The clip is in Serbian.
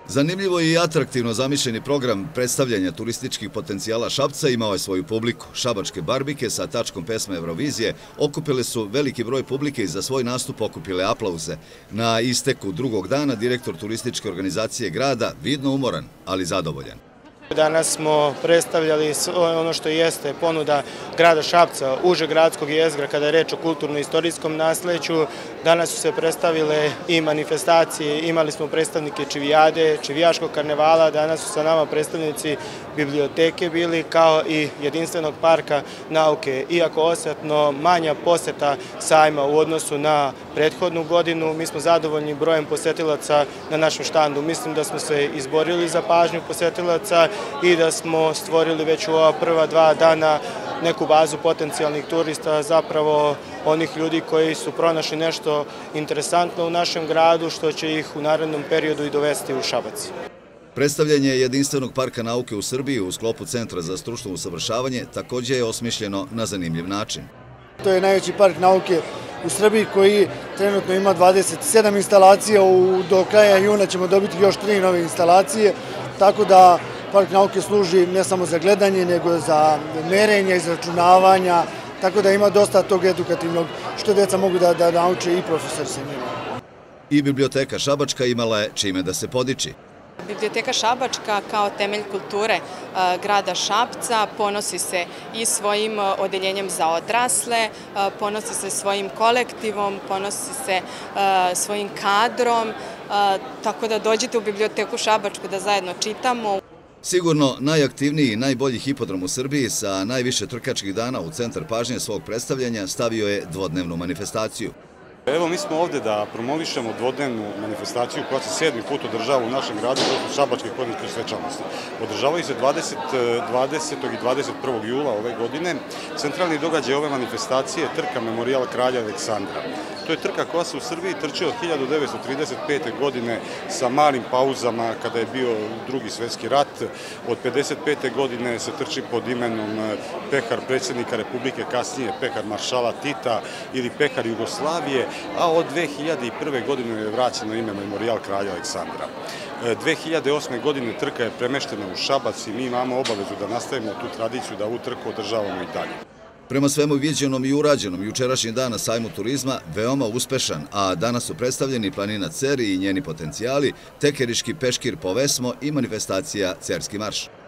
Zanimljivo i atraktivno zamišljeni program predstavljanja turističkih potencijala Šapca imao je svoju publiku. Šabačke barbike sa tačkom pesme Eurovizije okupile su veliki broj publike i za svoj nastup okupile aplauze. Na isteku drugog dana direktor turističke organizacije grada vidno umoran, ali zadovoljan. Danas smo predstavljali ono što jeste ponuda grada Šapca, užeg gradskog jezgra kada je reč o kulturno-istorijskom nasleđu. Danas su se predstavile i manifestacije, imali smo predstavnike Čivijade, Čivijaškog karnevala, danas su sa nama predstavnici biblioteke bili kao i jedinstvenog parka nauke. Iako osjetno manja poseta sajma u odnosu na prethodnu godinu, mi smo zadovoljni brojem posetilaca na našem štandu. Mislim da smo se izborili za pažnju posetilaca i da smo stvorili već u ova prva 2 dana neku bazu potencijalnih turista, zapravo onih ljudi koji su pronašli nešto interesantno u našem gradu, što će ih u narednom periodu i dovesti u Šabac. Predstavljanje jedinstvenog parka nauke u Srbiji u sklopu Centra za stručno usavršavanje također je osmišljeno na zanimljiv način. To je najveći park nauke u Srbiji koji trenutno ima 27 instalacija, do kraja juna ćemo dobiti još 3 nove instalacije, tako da Park nauke služi ne samo za gledanje, nego za merenje, izračunavanja, tako da ima dosta tog edukativnog što djeca mogu da nauče i profesor se njima. I biblioteka Šabačka imala je čime da se podiči. Biblioteka Šabačka kao temelj kulture grada Šapca ponosi se i svojim odeljenjem za odrasle, ponosi se svojim kolektivom, ponosi se svojim kadrom, tako da dođite u Biblioteku Šabačku da zajedno čitamo. Sigurno najaktivniji i najbolji hipodrom u Srbiji sa najviše trkačkih dana u centar pažnje svog predstavljanja stavio je dvodnevnu manifestaciju. Evo, mi smo ovdje da promovišemo dvodnevnu manifestaciju koja se 7. put održava u našem gradu, to su Šabačke konjičke svečanosti. Održavaju se 20. i 21. jula ove godine. Centralni događaj ove manifestacije je trka Memorijal kralja Aleksandra. To je trka koja se u Srbiji trči od 1935. godine sa malim pauzama kada je bio Drugi svjetski rat. Od 1955. godine se trči pod imenom pehar predsjednika Republike, kasnije pehar maršala Tita ili pehar Jugoslavije, a od 2001. godine je vraćeno ime Memorijal kralja Aleksandra. 2008. godine trka je premeštena u Šabac i mi imamo obavezu da nastavimo tu tradiciju, da ovu trku održavamo i dalje. Prema svemu viđenom i urađenom, jučerašnji dan na sajmu turizma veoma uspešan, a danas su predstavljeni planina Cer i njeni potencijali, tekeriški peškir Povesmo i manifestacija Cerski marš.